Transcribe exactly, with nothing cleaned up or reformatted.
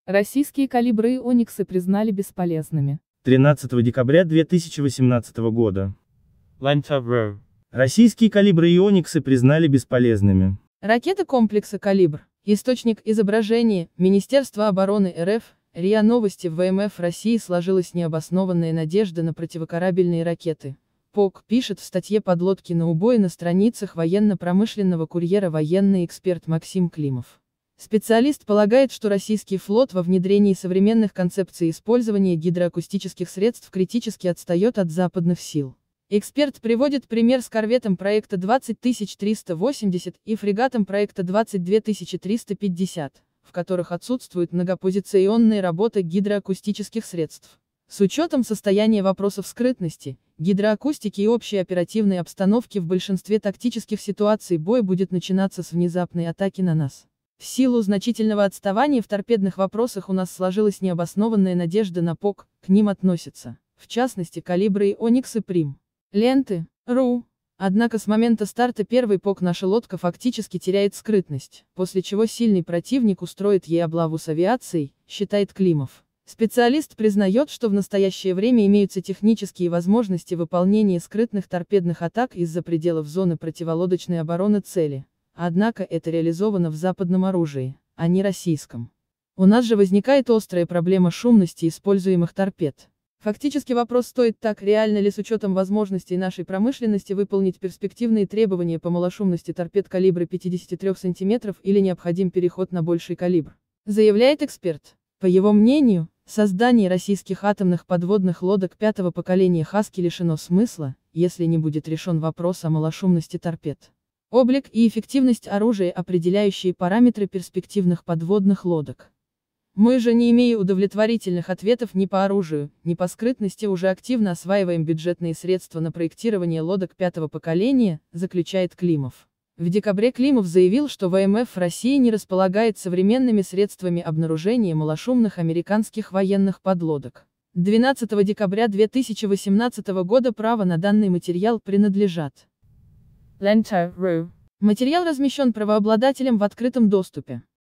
Российские калибры и ониксы признали бесполезными. тринадцатого декабря две тысячи восемнадцатого года. Лента.ру. Российские калибры и ониксы признали бесполезными. Ракеты комплекса «Калибр». Источник изображения. Министерство обороны РФ. РИА Новости. В ВМФ России сложилась необоснованная надежда на противокорабельные ракеты. ПОК пишет в статье «Подлодки на убой» на страницах военно-промышленного курьера военный эксперт Максим Климов. Специалист полагает, что российский флот во внедрении современных концепций использования гидроакустических средств критически отстает от западных сил. Эксперт приводит пример с корветом проекта двадцать тысяч триста восемьдесят и фрегатом проекта двадцать две тысячи триста пятьдесят, в которых отсутствует многопозиционная работа гидроакустических средств. С учетом состояния вопросов скрытности, гидроакустики и общей оперативной обстановки в большинстве тактических ситуаций бой будет начинаться с внезапной атаки на нас. В силу значительного отставания в торпедных вопросах у нас сложилась необоснованная надежда на ПОК, к ним относятся, в частности, калибры и ониксы Прим. Ленты. ру. Однако с момента старта первой ПОК наша лодка фактически теряет скрытность, после чего сильный противник устроит ей облаву с авиацией, считает Климов. Специалист признает, что в настоящее время имеются технические возможности выполнения скрытных торпедных атак из-за пределов зоны противолодочной обороны цели. Однако это реализовано в западном оружии, а не российском. У нас же возникает острая проблема шумности используемых торпед. Фактически вопрос стоит так: реально ли с учетом возможностей нашей промышленности выполнить перспективные требования по малошумности торпед калибра пятьдесят три сантиметров или необходим переход на больший калибр, заявляет эксперт. По его мнению, создание российских атомных подводных лодок пятого поколения «Хаски» лишено смысла, если не будет решен вопрос о малошумности торпед. Облик и эффективность оружия – определяющие параметры перспективных подводных лодок. Мы же, не имея удовлетворительных ответов ни по оружию, ни по скрытности, уже активно осваиваем бюджетные средства на проектирование лодок пятого поколения, заключает Климов. В декабре Климов заявил, что ВМФ России не располагает современными средствами обнаружения малошумных американских военных подлодок. двенадцатого декабря две тысячи восемнадцатого года право на данный материал принадлежат Лента.ру. Материал размещен правообладателем в открытом доступе.